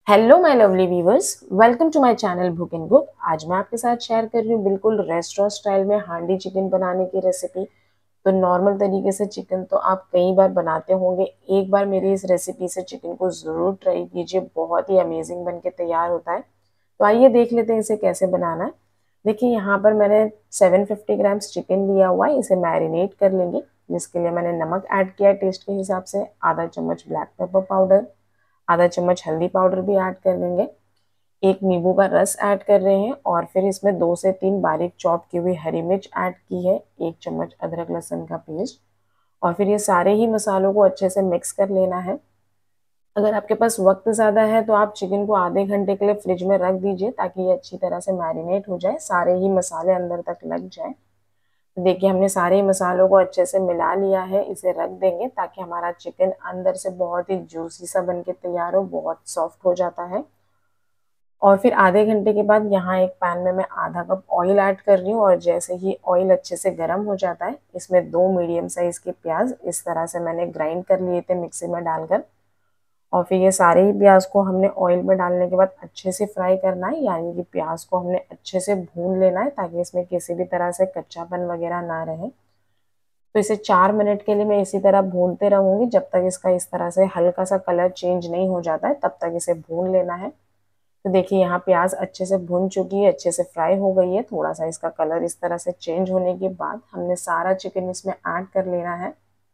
Hello my lovely viewers, welcome to my channel Bhookh and cook. आज मैं आपके साथ शेयर कर रही हूँ बिल्कुल रेस्टोरेंट स्टाइल में हांडी चिकन बनाने की रेसिपी। तो नॉर्मल तरीके से चिकन तो आप कई बार बनाते होंगे, एक बार मेरी इस रेसिपी से चिकन को ज़रूर ट्राई कीजिए, बहुत ही अमेजिंग बन के तैयार होता है। तो आइए देख लेते हैं इसे कैसे बनाना है। देखिए यहाँ पर मैंने 750 ग्राम्स चिकन लिया हुआ है, इसे मैरिनेट कर लेंगे। जिसके लिए मैंने नमक ऐड किया है टेस्ट के हिसाब से, आधा चम्मच ब्लैक पेपर पाउडर, आधा चम्मच हल्दी पाउडर भी ऐड कर लेंगे, एक नींबू का रस ऐड कर रहे हैं और फिर इसमें 2 से 3 बारीक चॉप की हुई हरी मिर्च ऐड की है, एक चम्मच अदरक लहसुन का पेस्ट। और फिर ये सारे ही मसालों को अच्छे से मिक्स कर लेना है। अगर आपके पास वक्त ज़्यादा है तो आप चिकन को आधे घंटे के लिए फ्रिज में रख दीजिए ताकि ये अच्छी तरह से मैरिनेट हो जाए, सारे ही मसाले अंदर तक लग जाए। तो देखिए हमने सारे ही मसालों को अच्छे से मिला लिया है, इसे रख देंगे ताकि हमारा चिकन अंदर से बहुत ही जूसी सा बन के तैयार हो, बहुत सॉफ्ट हो जाता है। और फिर आधे घंटे के बाद यहाँ एक पैन में मैं आधा कप ऑयल ऐड कर रही हूँ और जैसे ही ऑयल अच्छे से गर्म हो जाता है इसमें 2 मीडियम साइज के प्याज इस तरह से मैंने ग्राइंड कर लिए थे मिक्सी में डालकर। और फिर ये सारे ही प्याज को हमने ऑयल में डालने के बाद अच्छे से फ्राई करना है, यानी कि प्याज को हमने अच्छे से भून लेना है ताकि इसमें किसी भी तरह से कच्चापन वगैरह ना रहे। तो इसे 4 मिनट के लिए मैं इसी तरह भूनते रहूंगी, जब तक इसका इस तरह से हल्का सा कलर चेंज नहीं हो जाता है तब तक इसे भून लेना है। तो देखिए यहाँ प्याज अच्छे से भुन चुकी है, अच्छे से फ्राई हो गई है। थोड़ा सा इसका कलर इस तरह से चेंज होने के बाद हमने सारा चिकन इसमें ऐड कर लेना है।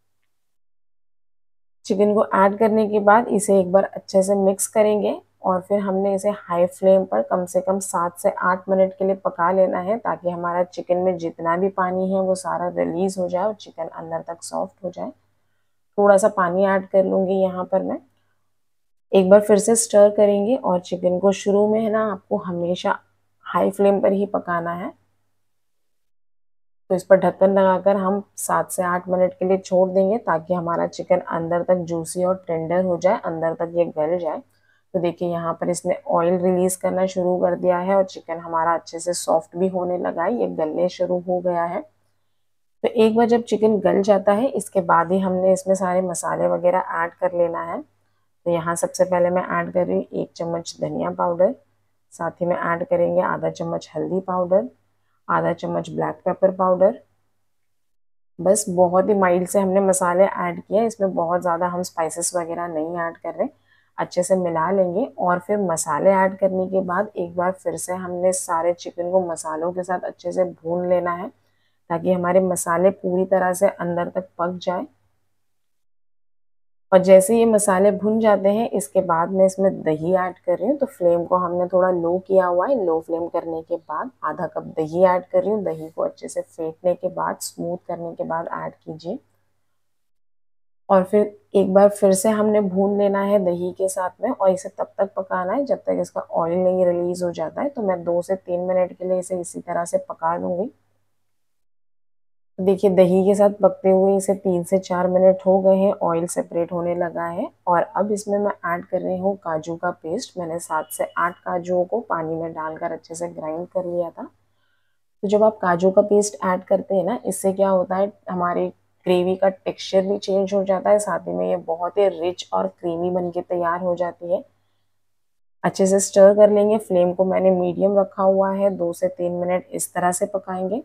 चिकन को ऐड करने के बाद इसे एक बार अच्छे से मिक्स करेंगे और फिर हमने इसे हाई फ्लेम पर कम से कम 7 से 8 मिनट के लिए पका लेना है ताकि हमारा चिकन में जितना भी पानी है वो सारा रिलीज हो जाए और चिकन अंदर तक सॉफ्ट हो जाए। थोड़ा सा पानी ऐड कर लूँगी यहाँ पर मैं। एक बार फिर से स्टर करेंगे और चिकन को शुरू में है ना आपको हमेशा हाई फ्लेम पर ही पकाना है। तो इस पर ढक्कन लगाकर हम 7 से 8 मिनट के लिए छोड़ देंगे ताकि हमारा चिकन अंदर तक जूसी और टेंडर हो जाए, अंदर तक ये गल जाए। तो देखिए यहाँ पर इसने ऑयल रिलीज करना शुरू कर दिया है और चिकन हमारा अच्छे से सॉफ्ट भी होने लगा है, ये गलने शुरू हो गया है। तो एक बार जब चिकन गल जाता है इसके बाद ही हमने इसमें सारे मसाले वगैरह ऐड कर लेना है। तो यहाँ सबसे पहले मैं ऐड कर रही हूँ 1 चम्मच धनिया पाउडर, साथ ही में ऐड करेंगे आधा चम्मच हल्दी पाउडर, आधा चम्मच ब्लैक पेपर पाउडर। बस बहुत ही माइल्ड से हमने मसाले ऐड किए, इसमें बहुत ज़्यादा हम स्पाइसेस वगैरह नहीं ऐड कर रहे। अच्छे से मिला लेंगे और फिर मसाले ऐड करने के बाद एक बार फिर से हमने सारे चिकन को मसालों के साथ अच्छे से भून लेना है ताकि हमारे मसाले पूरी तरह से अंदर तक पक जाए। और जैसे ये मसाले भुन जाते हैं इसके बाद मैं इसमें दही ऐड कर रही हूँ। तो फ्लेम को हमने थोड़ा लो किया हुआ है, लो फ्लेम करने के बाद आधा कप दही ऐड कर रही हूँ। दही को अच्छे से फेंटने के बाद स्मूथ करने के बाद ऐड कीजिए और फिर एक बार फिर से हमने भून लेना है दही के साथ में और इसे तब तक पकाना है जब तक इसका ऑयल नहीं रिलीज हो जाता है। तो मैं 2 से 3 मिनट के लिए इसे इसी तरह से पका लूँगी। देखिए दही के साथ पकते हुए इसे 3 से 4 मिनट हो गए हैं, ऑयल सेपरेट होने लगा है। और अब इसमें मैं ऐड कर रही हूँ काजू का पेस्ट। मैंने 7 से 8 काजुओं को पानी में डालकर अच्छे से ग्राइंड कर लिया था। तो जब आप काजू का पेस्ट ऐड करते हैं ना, इससे क्या होता है हमारी ग्रेवी का टेक्सचर भी चेंज हो जाता है, साथ ही में ये बहुत ही रिच और क्रीमी बन के तैयार हो जाती है। अच्छे से स्टर कर लेंगे, फ्लेम को मैंने मीडियम रखा हुआ है, 2 से 3 मिनट इस तरह से पकाएंगे।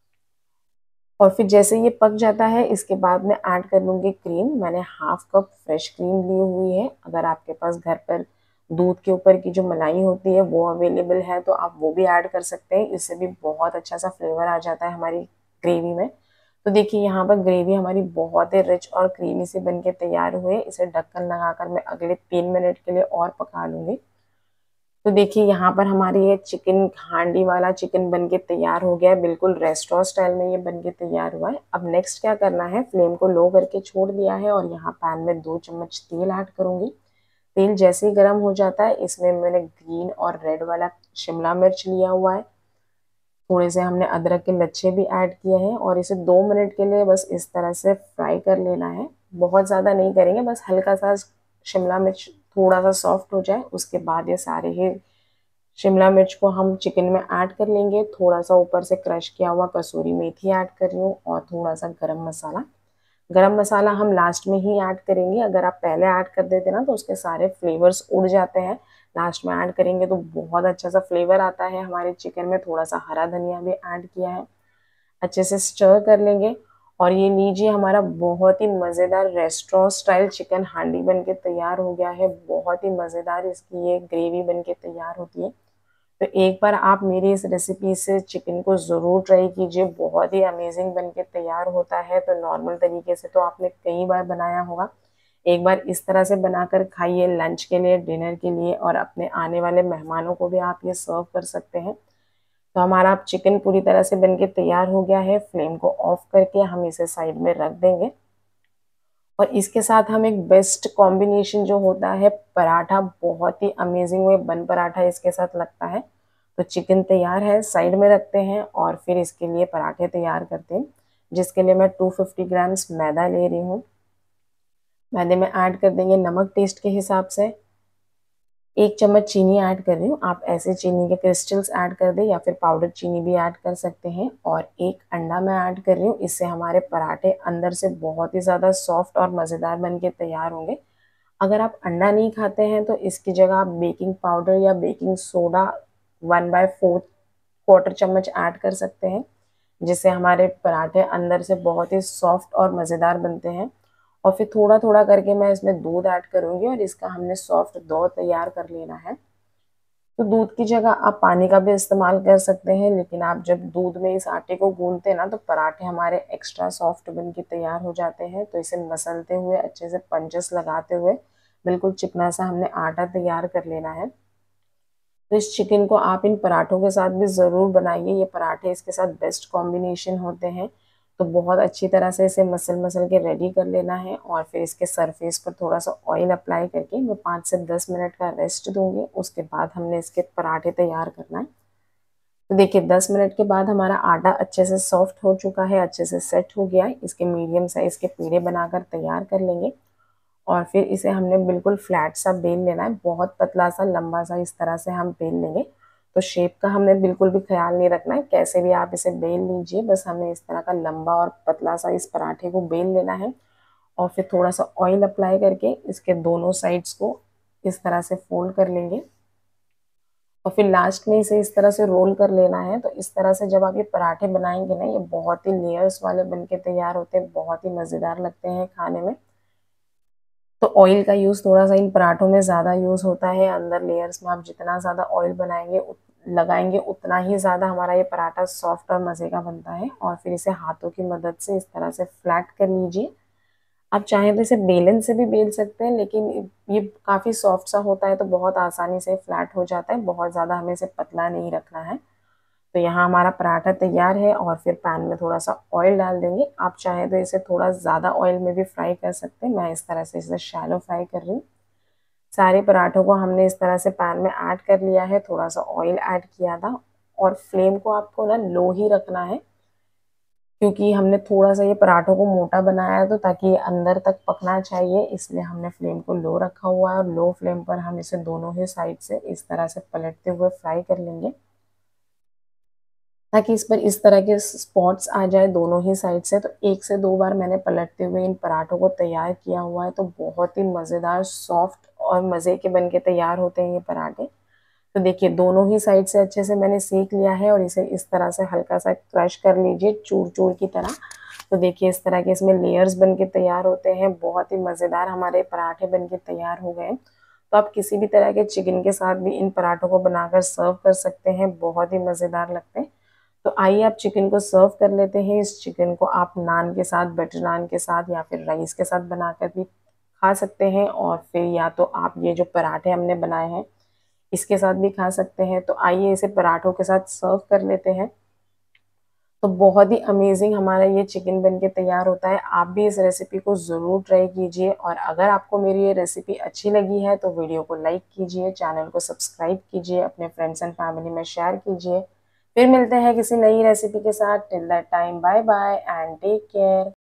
और फिर जैसे ये पक जाता है इसके बाद मैं ऐड कर लूँगी क्रीम। मैंने हाफ कप फ्रेश क्रीम ली हुई है। अगर आपके पास घर पर दूध के ऊपर की जो मलाई होती है वो अवेलेबल है तो आप वो भी ऐड कर सकते हैं, इससे भी बहुत अच्छा सा फ्लेवर आ जाता है हमारी ग्रेवी में। तो देखिए यहाँ पर ग्रेवी हमारी बहुत ही रिच और क्रीमी सी बन के तैयार हुई है। इसे ढक्कन लगाकर मैं अगले 3 मिनट के लिए और पका लूँगी। तो देखिए यहाँ पर हमारी ये चिकन हांडी वाला चिकन बनके तैयार हो गया है, बिल्कुल रेस्टोरेंट स्टाइल में ये बनके तैयार हुआ है। अब नेक्स्ट क्या करना है, फ्लेम को लो करके छोड़ दिया है और यहाँ पैन में 2 चम्मच तेल ऐड करूँगी। तेल जैसे ही गर्म हो जाता है इसमें मैंने ग्रीन और रेड वाला शिमला मिर्च लिया हुआ है। थोड़े से हमने अदरक के लच्छे भी ऐड किए हैं और इसे 2 मिनट के लिए बस इस तरह से फ्राई कर लेना है। बहुत ज़्यादा नहीं करेंगे, बस हल्का सा शिमला मिर्च थोड़ा सा सॉफ्ट हो जाए उसके बाद ये सारे ही शिमला मिर्च को हम चिकन में ऐड कर लेंगे। थोड़ा सा ऊपर से क्रश किया हुआ कसूरी मेथी ऐड कर रही हूँ और थोड़ा सा गरम मसाला। गरम मसाला हम लास्ट में ही ऐड करेंगे, अगर आप पहले ऐड कर देते ना तो उसके सारे फ्लेवर्स उड़ जाते हैं, लास्ट में ऐड करेंगे तो बहुत अच्छा सा फ्लेवर आता है हमारे चिकन में। थोड़ा सा हरा धनिया भी ऐड किया है, अच्छे से स्टर कर लेंगे। और ये लीजिए हमारा बहुत ही मज़ेदार रेस्टोरेंट स्टाइल चिकन हांडी बन के तैयार हो गया है। बहुत ही मज़ेदार इसकी ये ग्रेवी बन के तैयार होती है। तो एक बार आप मेरी इस रेसिपी से चिकन को ज़रूर ट्राई कीजिए, बहुत ही अमेजिंग बन के तैयार होता है। तो नॉर्मल तरीके से तो आपने कई बार बनाया होगा, एक बार इस तरह से बनाकर खाइए लंच के लिए, डिनर के लिए, और अपने आने वाले मेहमानों को भी आप ये सर्व कर सकते हैं। तो हमारा अब चिकन पूरी तरह से बनके तैयार हो गया है। फ्लेम को ऑफ करके हम इसे साइड में रख देंगे। और इसके साथ हम एक बेस्ट कॉम्बिनेशन जो होता है पराठा, बहुत ही अमेजिंग वे बन पराठा इसके साथ लगता है। तो चिकन तैयार है, साइड में रखते हैं और फिर इसके लिए पराठे तैयार करते हैं, जिसके लिए मैं 250 ग्राम्स मैदा ले रही हूँ। मैदे में ऐड कर देंगे नमक टेस्ट के हिसाब से। 1 चम्मच चीनी ऐड कर रही हूँ, आप ऐसे चीनी के क्रिस्टल्स ऐड कर दें या फिर पाउडर चीनी भी ऐड कर सकते हैं। और 1 अंडा मैं ऐड कर रही हूँ, इससे हमारे पराठे अंदर से बहुत ही ज़्यादा सॉफ्ट और मज़ेदार बन के तैयार होंगे। अगर आप अंडा नहीं खाते हैं तो इसकी जगह आप बेकिंग पाउडर या बेकिंग सोडा 1/4 क्वार्टर चम्मच ऐड कर सकते हैं, जिससे हमारे पराठे अंदर से बहुत ही सॉफ्ट और मज़ेदार बनते हैं। और फिर थोड़ा थोड़ा करके मैं इसमें दूध ऐड करूँगी और इसका हमने सॉफ्ट डो तैयार कर लेना है। तो दूध की जगह आप पानी का भी इस्तेमाल कर सकते हैं, लेकिन आप जब दूध में इस आटे को गूंथते हैं ना तो पराठे हमारे एक्स्ट्रा सॉफ्ट बन के तैयार हो जाते हैं। तो इसे मसलते हुए, अच्छे से पंचेस लगाते हुए बिल्कुल चिकना सा हमने आटा तैयार कर लेना है। तो इस चिकन को आप इन पराठों के साथ भी ज़रूर बनाइए, ये पराठे इसके साथ बेस्ट कॉम्बिनेशन होते हैं। तो बहुत अच्छी तरह से इसे मसल मसल के रेडी कर लेना है और फिर इसके सरफेस पर थोड़ा सा ऑयल अप्लाई करके मैं 5 से 10 मिनट का रेस्ट दूंगी। उसके बाद हमने इसके पराठे तैयार करना है। तो देखिए 10 मिनट के बाद हमारा आटा अच्छे से सॉफ्ट हो चुका है, अच्छे से सेट हो गया है। इसके मीडियम साइज़ के पेड़े बनाकर तैयार कर लेंगे और फिर इसे हमने बिल्कुल फ्लैट सा बेल लेना है, बहुत पतला सा, लंबा सा, इस तरह से हम बेल लेंगे। तो शेप का हमें बिल्कुल भी ख्याल नहीं रखना है, कैसे भी आप इसे बेल लीजिए, बस हमें इस तरह का लंबा और पतला सा इस पराठे को बेल लेना है। और फिर थोड़ा सा ऑयल अप्लाई करके इसके दोनों साइड्स को इस तरह से फोल्ड कर लेंगे और फिर लास्ट में इसे इस तरह से रोल कर लेना है। तो इस तरह से जब आप ये पराठे बनाएंगे ना, ये बहुत ही लेयर्स वाले बन के तैयार होते हैं, बहुत ही मज़ेदार लगते हैं खाने में। तो ऑयल का यूज़ थोड़ा सा इन पराठों में ज़्यादा यूज़ होता है। अंदर लेयर्स में आप जितना ज़्यादा ऑयल लगाएंगे उतना ही ज़्यादा हमारा ये पराठा सॉफ्ट और मज़े का बनता है। और फिर इसे हाथों की मदद से इस तरह से फ्लैट कर लीजिए। आप चाहें तो इसे बेलन से भी बेल सकते हैं, लेकिन ये काफ़ी सॉफ्ट सा होता है तो बहुत आसानी से फ्लैट हो जाता है। बहुत ज़्यादा हमें इसे पतला नहीं रखना है। तो यहाँ हमारा पराठा तैयार है और फिर पैन में थोड़ा सा ऑयल डाल देंगे। आप चाहें तो इसे थोड़ा ज़्यादा ऑयल में भी फ्राई कर सकते हैं, मैं इस तरह से इसे शैलो फ्राई कर रही हूँ। सारे पराठों को हमने इस तरह से पैन में ऐड कर लिया है, थोड़ा सा ऑयल ऐड किया था। और फ्लेम को आपको ना लो ही रखना है, क्योंकि हमने थोड़ा सा ये पराठों को मोटा बनाया है तो ताकि ये अंदर तक पकना चाहिए, इसलिए हमने फ्लेम को लो रखा हुआ है। और लो फ्लेम पर हम इसे दोनों ही साइड से इस तरह से पलटते हुए फ्राई कर लेंगे, ताकि इस पर इस तरह के स्पॉट्स आ जाए दोनों ही साइड से। तो 1 से 2 बार मैंने पलटते हुए इन पराठों को तैयार किया हुआ है। तो बहुत ही मज़ेदार, सॉफ्ट और मज़े के बन के तैयार होते हैं ये पराठे। तो देखिए दोनों ही साइड से अच्छे से मैंने सेक लिया है और इसे इस तरह से हल्का सा क्रश कर लीजिए, चूर चूर की तरह। तो देखिए इस तरह के इसमें लेयर्स बन के तैयार होते हैं, बहुत ही मज़ेदार हमारे पराठे बन के तैयार हो गए। तो आप किसी भी तरह के चिकन के साथ भी इन पराठों को बनाकर सर्व कर सकते हैं, बहुत ही मज़ेदार लगते हैं। तो आइए आप चिकन को सर्व कर लेते हैं। इस चिकन को आप नान के साथ, बटर नान के साथ या फिर राइस के साथ बनाकर भी खा सकते हैं, और फिर या तो आप ये जो पराठे हमने बनाए हैं इसके साथ भी खा सकते हैं। तो आइए इसे पराठों के साथ सर्व कर लेते हैं। तो बहुत ही अमेजिंग हमारा ये चिकन बन के तैयार होता है। आप भी इस रेसिपी को ज़रूर ट्राई कीजिए, और अगर आपको मेरी ये रेसिपी अच्छी लगी है तो वीडियो को लाइक कीजिए, चैनल को सब्सक्राइब कीजिए, अपने फ्रेंड्स एंड फैमिली में शेयर कीजिए। फिर मिलते हैं किसी नई रेसिपी के साथ। Till that time, bye bye and take care.